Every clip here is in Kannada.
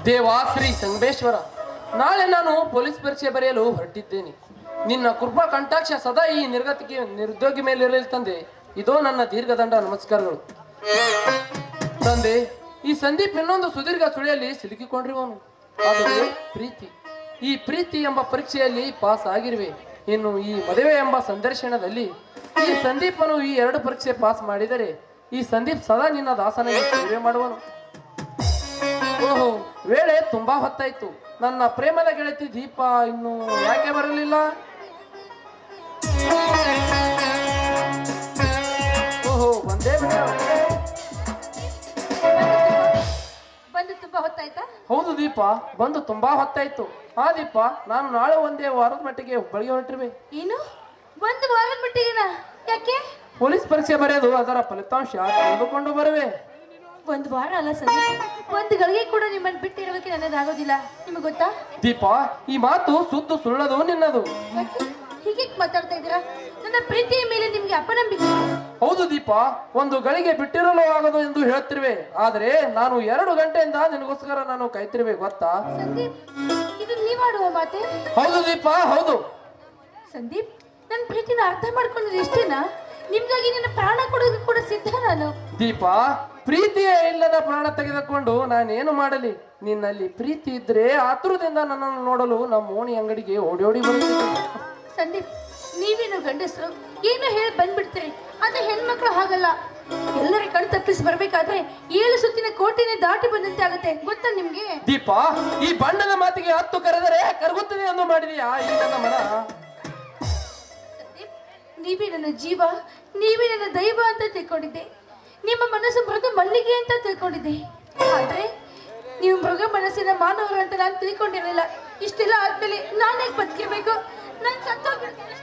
ದೇವಾ ಶ್ರೀ ಸಂಗಮೇಶ್ವರ, ನಾಳೆ ನಾನು ಪೊಲೀಸ್ ಪರೀಕ್ಷೆ ಬರೆಯಲು ಹೊರಟಿದ್ದೇನೆ. ನಿನ್ನ ಕೃಪಾ ಕಂಟಾಕ್ಷ ಸದಾ ಈ ನಿರುದ್ಯೋಗಿ ಮೇಲೆ ಇರಲಿ ತಂದೆ. ಇದೋ ನನ್ನ ದೀರ್ಘದಂಡ ನಮಸ್ಕಾರಗಳು. ತಂದೆ, ಈ ಸಂದೀಪ್ ಇನ್ನೊಂದು ಸುದೀರ್ಘ ಸುಳಿಯಲ್ಲಿ ಸಿಲುಕಿಕೊಂಡಿರುವನು. ಅದು ಪ್ರೀತಿ. ಈ ಪ್ರೀತಿ ಎಂಬ ಪರೀಕ್ಷೆಯಲ್ಲಿ ಪಾಸ್ ಆಗಿರುವೆ. ಇನ್ನು ಈ ಮದುವೆ ಎಂಬ ಸಂದರ್ಶನದಲ್ಲಿ ಈ ಸಂದೀಪನು ಈ ಎರಡು ಪರೀಕ್ಷೆ ಪಾಸ್ ಮಾಡಿದರೆ ಈ ಸಂದೀಪ್ ಸದಾ ನಿನ್ನ ದಾಸನಿಗೆ ಸೇವೆ ಮಾಡುವನು. ಓಹೋ, ವೇಳೆ ತುಂಬಾ ಹೊತ್ತಾಯ್ತು. ನನ್ನ ಪ್ರೇಮದ ಗೆಳತಿ ದೀಪ ಇನ್ನು ಯಾಕೆ ಬರಲಿಲ್ಲ? ಓಹೋ, ಒಂದೇ ಬಂದು ತುಂಬಾ ಹೊತ್ತಾಯ್ತಾ? ಹೌದು ದೀಪ, ಬಂದು ತುಂಬಾ ಹೊತ್ತಾಯ್ತು. ಹಾ ದೀಪ, ನಾನು ನಾಳೆ ಒಂದೇ ವಾರದ ಮಟ್ಟಿಗೆ ಹುಬ್ಬಳ್ಳಿಗೆ ಹೊರಟಿರುವೆ. ಏನು, ಒಂದು ವಾರದ ಮಟ್ಟಿಗೆನಾ? ಯಾಕೆ? ಪೊಲೀಸ್ ಪರೀಕ್ಷೆ ಬರೆಯೋದು, ಅದರ ಫಲಿತಾಂಶ ತೆಗೆದುಕೊಂಡು ಬರುವೆ. ಒಂದು ವಾರ ಅಲ್ಲ ಸಂದೀಪ್, ಒಂದು ಗಳಿಗೆ ಕೂಡ ನಿಮ್ಮನ್ನು ಬಿಟ್ಟಿರೋದಕ್ಕೆ ನನ್ನದಾಗೋದಿಲ್ಲ. ನಿಮಗೆ ಗೊತ್ತಾ ದೀಪ, ಈ ಮಾತು ಸುದ್ದು ಸುಳ್ಳದು ನಿನ್ನದು. ಹೀಗೆ ಮಾತಾಡ್ತಾ ಇದ್ದೀರಾ? ನನ್ನ ಪ್ರೀತಿಯ ಮೇಲೆ ನಿಮ್ಗೆ ಅಪನಂಬಿಕೆ? ಹೌದು ದೀಪ, ಒಂದು ಗಳಿಗೆ ಬಿಟ್ಟಿರಲು ಆಗದು ಎಂದು ಹೇಳ್ತಿರುವೆ. ಆದ್ರೆ ನಾನು 2 ಗಂಟೆಯಿಂದ ನಿನಗೋಸ್ಕರ ನಾನು ಕಾಯ್ತಿರುವೆ, ಗೊತ್ತಾ? ಸಂದೀಪ್, ಇದು ನೀವಾಡುವ ಮಾತೆ? ಹೌದು ದೀಪ, ಹೌದು. ಸಂದೀಪ್, ನನ್ನ ಪ್ರೀತಿನ ಅರ್ಥ ಮಾಡ್ಕೊಂಡ್ರೆ ಇಷ್ಟೇನಾ? ನಿಮ್ಗಾಗಿ ನನ್ನ ಪ್ರಾಣ ಕೊಡೋದಕ್ಕೆ ಕೂಡ ಸಿದ್ಧ ನಾನು. ದೀಪ, ಪ್ರೀತಿಯೇ ಇಲ್ಲದ ಪ್ರಾಣ ತೆಗೆದುಕೊಂಡು ನಾನೇನು ಮಾಡಲಿ? ನಿನ್ನಲ್ಲಿ ಪ್ರೀತಿ ಇದ್ರೆ ಆತುರದಿಂದ ನನ್ನನ್ನು ನೋಡಲು ನಮ್ಮ ಓಣಿ ಅಂಗಡಿಗೆ ಓಡಿ ಬರುತ್ತಿದ್ದೆ. ಸಂದೀಪ್, ನೀವೇನು ಗಂಡಸರು ಏನು ಹೇಳಿ ಬಂದ್ಬಿಡ್ತೀರಿ. ಆದ್ರೆ ಹೆಣ್ಮಕ್ಳು ಹಾಗಲ್ಲ. ಎಲ್ಲರ ಕಣ್ ತಪ್ಪಿಸಿ ಬರ್ಬೇಕಾದ್ರೆ 7 ಸುತ್ತಿನ ಕೋಟೆನೇ ದಾಟಿ ಬಂದಂತೆ ಆಗುತ್ತೆ, ಗೊತ್ತಾ ನಿಮ್ಗೆ? ದೀಪ, ಈ ಬಣ್ಣದ ಮಾತಿಗೆ 10 ಕರೆದರೆ ಕರಗುತ್ತದೆ ಎಂದು ಮಾಡಿದೆಯಾ ಈ ನನ್ನ ಮನ? ಸಂದೀಪ್, ನೀವೇ ನನ್ನ ಜೀವ, ನೀವೇ ನನ್ನ ದೈವ ಅಂತ ತಿಳ್ಕೊಂಡಿದ್ದೆ. ನಿಮ್ಮ ಮನಸ್ಸು ಮೃಗ ಮಲ್ಲಿಗೆ ಅಂತ ತಿಳ್ಕೊಂಡಿದ್ದೆ. ಆದ್ರೆ ನೀವು ಮೃಗ ಮನಸ್ಸಿನ ಮಾನವರು ಅಂತ ನಾನು ತಿಳ್ಕೊಂಡಿರಲಿಲ್ಲ. ಇಷ್ಟೆಲ್ಲ ಆದ್ಮೇಲೆ ನಾನೇ ಬದುಕಿರ್ಬೇಕು? ನಾನು ಸತ್ತೋಗ್ಬಿಡ್ತೀನಿ.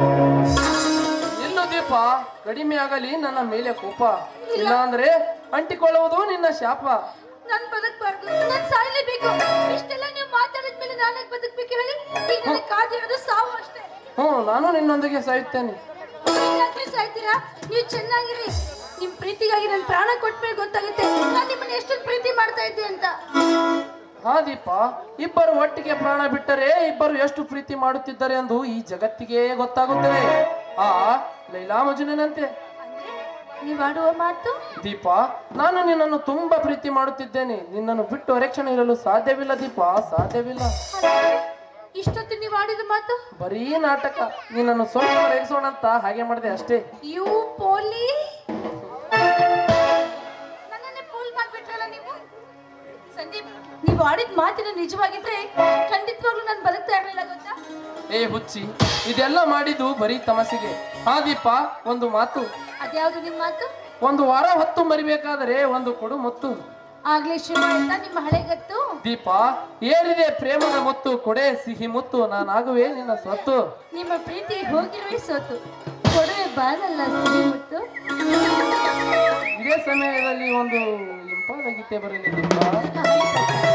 ಇನ್ನು ದೀಪ, ಕಡಿಮೆ ಆಗಲಿ ನನ್ನ ಮೇಲೆ ಕೋಪ, ಇಲ್ಲ ಅಂದ್ರೆ ಅಂಟಿಕೊಳ್ಳುವುದು ನಿನ್ನ ಶಾಪ. ನಾನು ಬದುಕಬಾರ್ದು, ನಾನು ಸಾಯ್ಲೇಬೇಕು. ಇಷ್ಟೆಲ್ಲ ನೀವು ಮಾತಾಡಿದ್ಮೇಲೆ ನಾನೇ ಬದುಕಬೇಕು ಹೇಳಿ? ಈಗ ಕಾದಿರೋದು ಸಾವು ಅಷ್ಟೇ. ನಾನು ನಿನ್ನೊಂದಿಗೆ ಸಾಯುತ್ತೇನೆ. ಯಾಕೆ ಸಾಯ್ತೀರಾ? ನೀವು ಚೆನ್ನಾಗಿರಿ. ನಿಮ್ ಪ್ರೀತಿಗಾಗಿ ನನ್ನ ಪ್ರಾಣ ಕೊಟ್ಮೇಲೆ ಗೊತ್ತಾಗುತ್ತೆ ನಾನು ನಿಮ್ಮನ್ನ ಎಷ್ಟೊಂದು ಪ್ರೀತಿ ಮಾಡ್ತಾ ಇದ್ದೆ ಅಂತ. ಹಾ ದೀಪ, ಇಬ್ಬರು ಒಟ್ಟಿಗೆ ಪ್ರಾಣ ಬಿಟ್ಟರೆ ಇಬ್ಬರು ಎಷ್ಟು ಪ್ರೀತಿ ಮಾಡುತ್ತಿದ್ದಾರೆ ಎಂದು ಈ ಜಗತ್ತಿಗೆ ಗೊತ್ತಾಗುತ್ತದೆ. ಆ ಲೈಲಾ ಮಜ್ನುನಂತೆ. ನೀವಾಡುವ ಮಾತು? ದೀಪ, ನಾನು ನಿನ್ನನ್ನು ತುಂಬಾ ಪ್ರೀತಿ ಮಾಡುತ್ತಿದ್ದೇನೆ. ನಿನ್ನನ್ನು ಬಿಟ್ಟು ಅರೆಕ್ಷಣ ಇರಲು ಸಾಧ್ಯವಿಲ್ಲ ದೀಪ, ಸಾಧ್ಯವಿಲ್ಲ. ಇಷ್ಟೊತ್ತು ನೀವು ಆಡಿದ ಮಾತು ಬರೀ ನಾಟಕ. ನಿನ್ನನ್ನು ಸ್ವಲ್ಪ ರೇಗಿಸೋಣ ಅಂತ ಹಾಗೆ ಮಾಡಿದೆ ಅಷ್ಟೇ. ಯು ಪೋಲಿ, ನನ್ನನ್ನೇ ಪೋಲ್ ಮಾಡ್ಬಿಟ್ರಲ್ಲ ನೀವು. ಸಂದೀಪ್, ನೀವು ಆಡಿದ ಮಾತಿನ ನಿಜವಾಗಿದ್ರೆ ಖಂಡಿತವಾಗ್ಲೂ ನಾನು ಬದುಕ್ತಾ ಇರಲಿಲ್ಲ, ಗೊತ್ತಾ? ಏ ಹುಚ್ಚಿ, ಇದೆಲ್ಲ ಮಾಡಿದ್ದು ಬರೀ ತಮಸಿಗೆ. ಹಾ ದೀಪ, ಒಂದು ಮಾತು. ಅದ್ಯಾವುದು ನಿಮ್ಮ ಮಾತು? ಒಂದು ವಾರ ಹೊತ್ತು ಮರಿಬೇಕಾದರೆ ಒಂದು ಕೊಡು ಮುತ್ತು. ಆಗ್ಲೇ ಶುರು ಆಯ್ತಾ ನಿಮ್ಮ ಹಳೆಗತ್ತು? ದೀಪ, ಏರಿದೆ ಪ್ರೇಮದ ಮುತ್ತು, ಕೊಡೆ ಸಿಹಿ ಮುತ್ತು, ನಾನಾಗುವೆ ನಿನ್ನ ಸ್ವತ್ತು. ನಿಮ್ಮ ಪ್ರೀತಿ ಹೋಗಿರುವೆ ಸೋತು, ಕೊಡುವೆ ಬಾನಲ್ಲ ಸಿಹಿ ಮುತ್ತು. ಇದೇ ಸಮಯದಲ್ಲಿ ಒಂದು ಇಂಪಾದ ಗೀತೆ ಬರಲಿ ದೀಪ.